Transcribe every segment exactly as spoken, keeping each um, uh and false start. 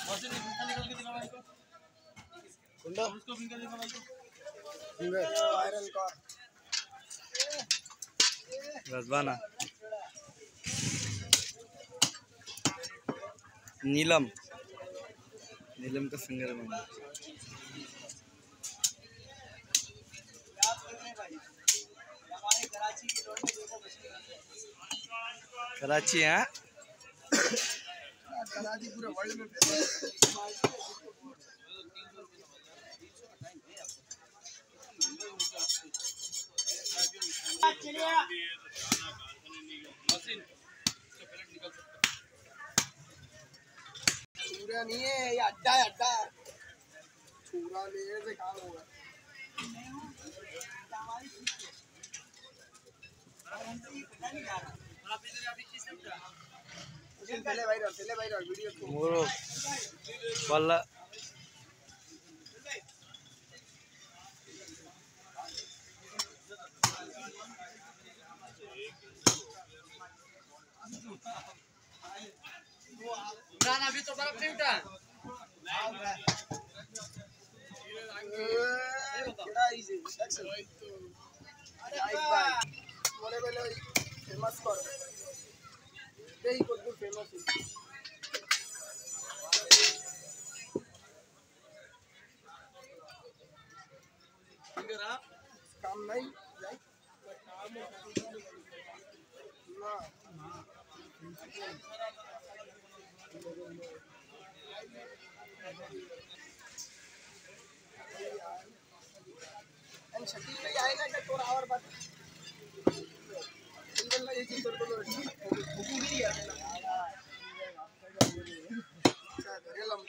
रजवाना नीलम नीलम का सिंगर बना कराची है कराची पूरे वर्ल्ड में फेमस छुरा नहीं है ये अड्डा है अड्डा छुरा लेने से काम होगा पहले वायरल पहले वायरल वीडियो मोरो वाला गाना अभी तो बर्फ नहीं उठा क्या इजी एक्शन बोले बोले फेमस कर दे ही कोई फेमस है काम नहीं जाए काम ना एंड शकील भाई आए ना क्या तोर आवर बात सिंगल ना ये चीज तोर को भूखी भी है ना क्या करे लम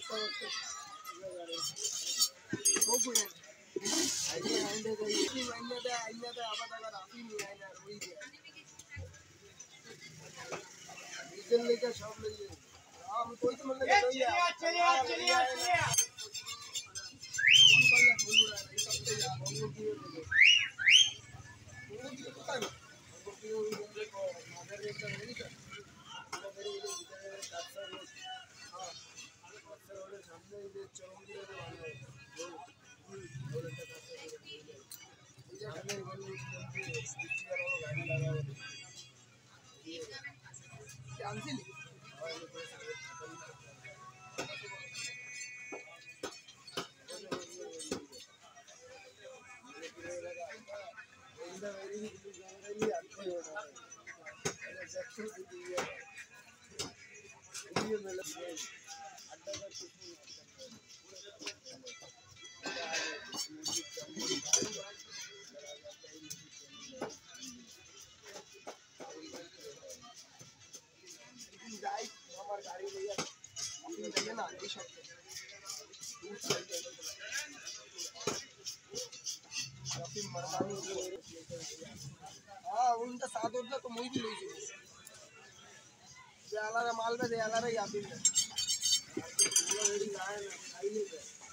वो कोई आइए आइंदे तो इसी महीने पे आइंदे तो अब तक राफी नहीं आए ना रोई है डीजल लेकर शॉप ले लिए हम कोई तो मतलब कोई है चलिए चलिए चलिए कौन बल्ला बोल रहा है सब तो यार हम लोग की वो की पता है हमको की वो देखो मदर रेट का नहीं था मेरे लिए इधर डॉक्टर हां डॉक्टर वाले सामने ये चौंकी वाले वाले वो बोले था इधर हमें वाले स्टिच वाला गाड़ी लगा हुआ ये कैंसिल हाँ उनका साथ होता तो मुझे भी ले जाए याला माल में दे याला रे याबी में ये वेरी गाय ना खाई ले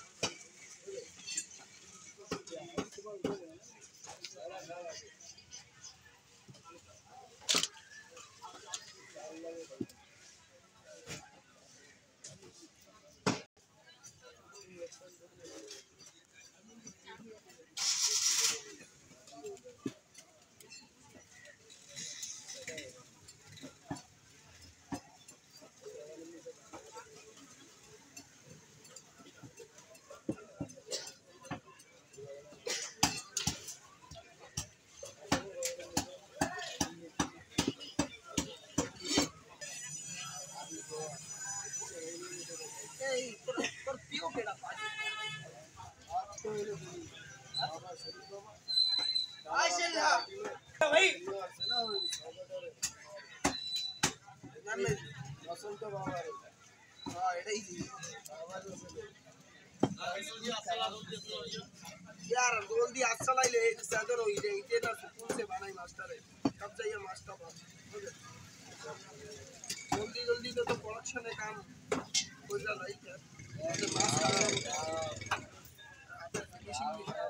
यार जल्दी अस्सला ले सदर हो इधर इधर ना सुकून से बनाई मास्टर है कब जाइए मास्टर बात जल्दी जल्दी तो तो प्रोडक्शन है काम कोई ना लाइक है और मास्टर आप फिनिशिंग